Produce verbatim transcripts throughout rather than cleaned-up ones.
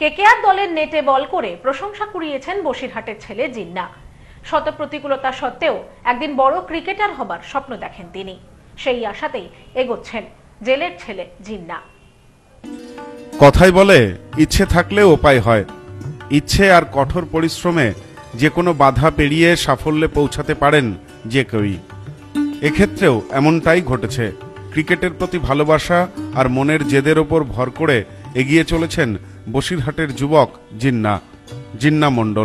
KKR দলের নেটে বল করে প্রশংসা কুড়িয়েছেন বসিরহাটের ছেলে জিন্না। শত প্রতিকূলতা সত্ত্বেও একদিন বড় ক্রিকেটার হবার স্বপ্ন দেখেন তিনি। সেই আশাতেই এগোচ্ছেন জেলের ছেলে জিন্না। কথাই বলে, ইচ্ছে থাকলে উপায় হয়। ইচ্ছে আর কঠোর পরিশ্রমে যে কোনো বাধা পেরিয়ে সাফল্যে পৌঁছাতে পারেন যে কেউই। এক্ষেত্রেও এমনটাই ঘটেছে। ক্রিকেটের প্রতি ভালোবাসা আর মনের জেদের ওপর ভর করে এগিয়ে চলেছেন বসিরহাটের যুবক জিন্না জিন্না মণ্ডল।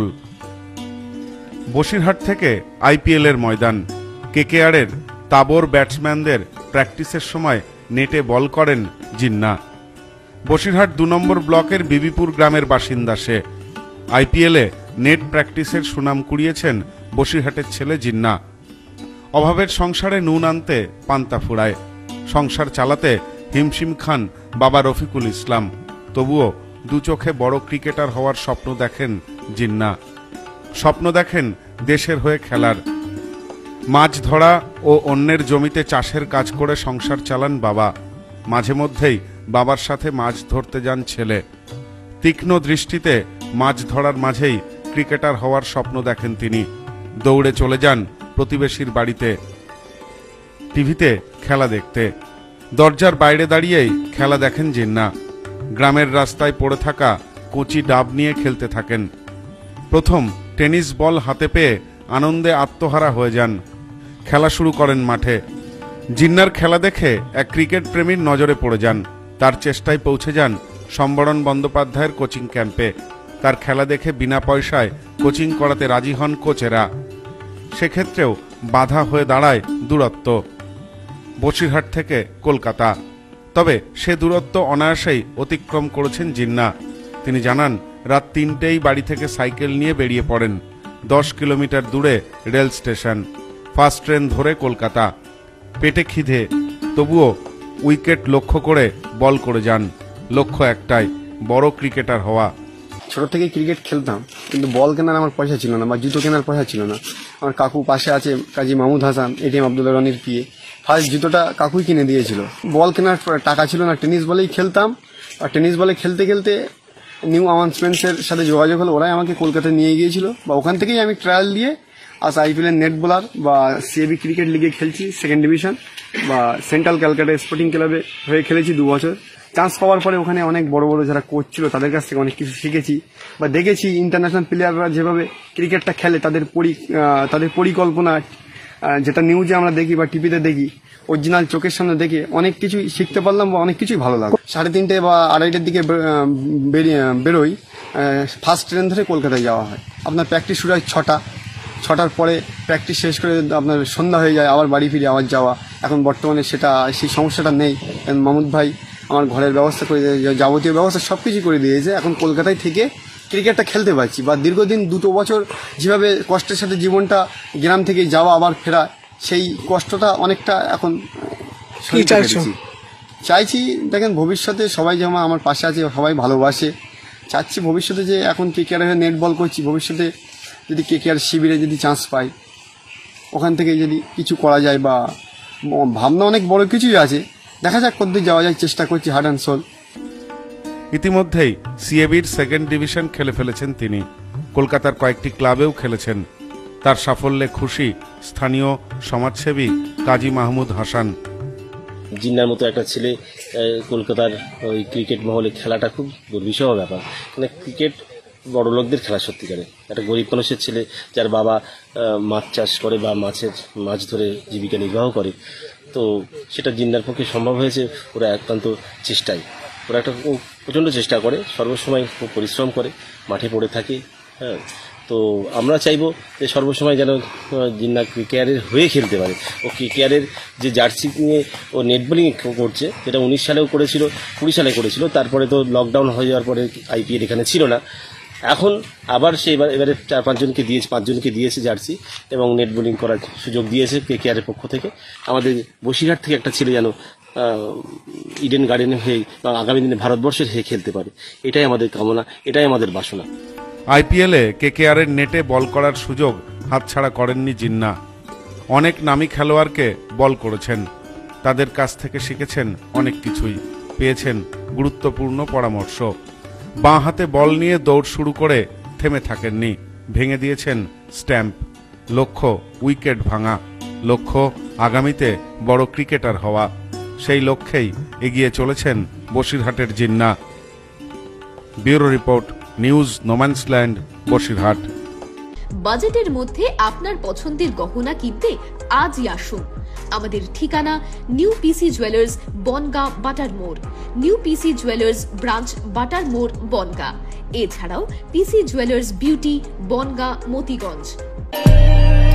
বসিরহাট থেকে আইপিএল এর ময়দান, কেকেআরের তাবর ব্যাটসম্যানদের প্র্যাকটিসের সময় নেটে বল করেন জিন্না। বসিরহাট দু নম্বর ব্লকের বিবিপুর গ্রামের বাসিন্দা সে। আইপিএলে নেট প্র্যাকটিসের সুনাম কুড়িয়েছেন বসিরহাটের ছেলে জিন্না। অভাবের সংসারে নুন আনতে পান্তা ফুরায়, সংসার চালাতে হিমশিম খান বাবা রফিকুল ইসলাম। তবুও দু চোখে বড় ক্রিকেটার হওয়ার স্বপ্ন দেখেন জিন্না। স্বপ্ন দেখেন দেশের হয়ে খেলার। মাছ ধরা ও অন্যের জমিতে চাষের কাজ করে সংসার চালান বাবা। মাঝে মধ্যেই বাবার সাথে মাছ ধরতে যান ছেলে। তীক্ষ্ণ দৃষ্টিতে মাছ ধরার মাঝেই ক্রিকেটার হওয়ার স্বপ্ন দেখেন তিনি। দৌড়ে চলে যান প্রতিবেশীর বাড়িতে টিভিতে খেলা দেখতে। দরজার বাইরে দাঁড়িয়েই খেলা দেখেন জিন্না। গ্রামের রাস্তায় পড়ে থাকা কচি ডাব নিয়ে খেলতে থাকেন। প্রথম টেনিস বল হাতে পেয়ে আনন্দে আত্মহারা হয়ে যান। খেলা শুরু করেন মাঠে। জিন্নার খেলা দেখে এক ক্রিকেট প্রেমীর নজরে পড়ে যান। তার চেষ্টায় পৌঁছে যান সম্বরণ বন্দ্যোপাধ্যায়ের কোচিং ক্যাম্পে। তার খেলা দেখে বিনা পয়সায় কোচিং করাতে রাজি হন কোচেরা। সেক্ষেত্রেও বাধা হয়ে দাঁড়ায় দূরত্ব, বসিরহাট থেকে কলকাতা। তবে সে দূরত্ব অনায়াসেই অতিক্রম করেছেন জিন্না। তিনি জানান, রাত তিনটেই বাড়ি থেকে সাইকেল নিয়ে বেরিয়ে পড়েন। দশ কিলোমিটার দূরে রেল স্টেশন, ফার্স্ট ট্রেন ধরে কলকাতা। পেটে খিদে, তবুও উইকেট লক্ষ্য করে বল করে যান। লক্ষ্য একটাই, বড় ক্রিকেটার হওয়া। ছোট থেকে ক্রিকেট খেলতাম, কিন্তু বল কেনার আমার পয়সা ছিল না বা জুতো কেনার পয়সা ছিল না। আমার কাকু পাশে আছে, কাজী মাহমুদ হাসান, এটিএম আব্দুল্লাহ রনির পিয়ে। ফার্স্ট জুতোটা কাকুই কিনে দিয়েছিল। বল কেনার টাকা ছিল না, টেনিস বলেই খেলতাম। আর টেনিস বলে খেলতে খেলতে নিউ আমাউন্টমেন্টসের সাথে যোগাযোগ হলো, ওরাই আমাকে কলকাতায় নিয়ে গিয়েছিল। বা ওখান থেকেই আমি ট্রায়াল দিয়ে আজ আইপিএলের নেট বোলার বা সিএবি ক্রিকেট লিগে খেলছি, সেকেন্ড ডিভিশন বা সেন্ট্রাল ক্যালকাটা স্পোর্টিং ক্লাবে হয়ে খেলেছি দু বছর। চান্স পাওয়ার পরে ওখানে অনেক বড় বড় যারা কোচ ছিল তাদের কাছ থেকে অনেক কিছু শিখেছি বা দেখেছি ইন্টারন্যাশনাল প্লেয়াররা যেভাবে ক্রিকেটটা খেলে, তাদের পরি তাদের পরিকল্পনা যেটা নিউজে আমরা দেখি বা টিভিতে দেখি, অরিজিনাল চোখের সামনে দেখে অনেক কিছুই শিখতে পারলাম বা অনেক কিছুই ভালো লাগলো। সাড়ে তিনটে বা আড়াইটার দিকে বেরোই, ফার্স্ট ট্রেন ধরে কলকাতায় যাওয়া হয়। আপনার প্র্যাকটিস শুরু হয় ছটা ছটার পরে প্র্যাকটিস শেষ করে আপনার সন্ধ্যা হয়ে যায়, আবার বাড়ি ফিরে আবার যাওয়া। এখন বর্তমানে সেটা সেই সমস্যাটা নেই। মাহমুদ ভাই আমার ঘরের ব্যবস্থা করে দিয়ে, যাবতীয় ব্যবস্থা সব কিছু করে দিয়েছে। এখন কলকাতায় থেকে ক্রিকেটটা খেলতে পারছি বা দীর্ঘদিন দুটো বছর যেভাবে কষ্টের সাথে জীবনটা গ্রাম থেকে যাওয়া আবার ফেরা, সেই কষ্টটা অনেকটা এখন চাইছি। দেখেন ভবিষ্যতে সবাই যেমন আমার পাশে আছে, সবাই ভালোবাসে। চাচ্ছি ভবিষ্যতে যে এখন কেকেআর হয়ে নেট বল করছি, ভবিষ্যতে যদি কেকেআর শিবিরে যদি চান্স পাই, ওখান থেকে যদি কিছু করা যায় বা ভাবনা অনেক বড় কিছুই আছে। দেখা যাক কতদূর যাওয়া যায়, চেষ্টা করছি হার্ড অ্যান্ড সোল। ইতিমধ্যেই সিএবির সেকেন্ড ডিভিশন খেলে ফেলেছেন তিনি। কলকাতার কয়েকটি ক্লাবেও খেলেছেন। তার সাফল্যে খুশি স্থানীয় সমাজসেবী কাজী মাহমুদ হাসান। জিন্নার মতো একটা ছেলে কলকাতার ওই ক্রিকেট মহলে খেলাটা খুব দুর্বিষহ ব্যাপার। মানে ক্রিকেট বড় লোকদের খেলা সত্যিকারে। একটা গরিব মানুষের ছেলে যার বাবা মাছ চাষ করে বা মাছের মাছ ধরে জীবিকা নির্বাহ করে, তো সেটা জিন্নার পক্ষে সম্ভব হয়েছে ওরা একান্ত চেষ্টায়। ওরা একটা প্রচণ্ড চেষ্টা করে, সর্বসময় খুব পরিশ্রম করে, মাঠে পড়ে থাকে। হ্যাঁ, তো আমরা চাইবো যে সর্বসময় যেন জিন্না কেকেআরের হয়ে খেলতে পারে। ও কেকেআরের যে জার্সি নিয়ে ও নেট বোলিং করছে, যেটা উনিশ সালেও করেছিল, কুড়ি সালে করেছিল। তারপরে তো লকডাউন হয়ে যাওয়ার পরে আইপিএল এখানে ছিল না। এখন আবার সে এবার এবারে চার পাঁচজনকে দিয়েছে পাঁচজনকে দিয়েছে জার্সি এবং নেট বোলিং করার সুযোগ দিয়েছে কেকেআরের পক্ষ থেকে। আমাদের বসিরহাট থেকে একটা ছেলে যেন ইডেন গার্ডেনে হয়ে বা আগামী দিনে ভারতবর্ষের হয়ে খেলতে পারে, এটাই আমাদের কামনা, এটাই আমাদের বাসনা। আইপিএলে কেকেআরের নেটে বল করার সুযোগ হাতছাড়া করেননি জিন্না। অনেক নামী খেলোয়াড়কে বল করেছেন, তাদের কাছ থেকে শিখেছেন অনেক কিছুই, পেয়েছেন গুরুত্বপূর্ণ পরামর্শ। বাঁ হাতে বল নিয়ে দৌড় শুরু করে থেমে থাকেননি, ভেঙে দিয়েছেন স্ট্যাম্প। লক্ষ্য উইকেট ভাঙা, লক্ষ্য আগামীতে বড় ক্রিকেটার হওয়া। সেই লক্ষ্যেই এগিয়ে চলেছেন বসিরহাটের Jinna. Bureau report, news no man's land, Basirhat. বাজেটের মধ্যে আপনার পছন্দের গহনা কিনতে আজই আসুন। আমাদের ঠিকানা নিউ পিসি জুয়েলার্স, বনগাঁ, বাটার মোড়। নিউ পিসি জুয়েলার্স ব্রাঞ্চ, বাটার মোড়, বনগাঁ। এছাড়াও PC jewellers beauty, Bongaon, Motiganj.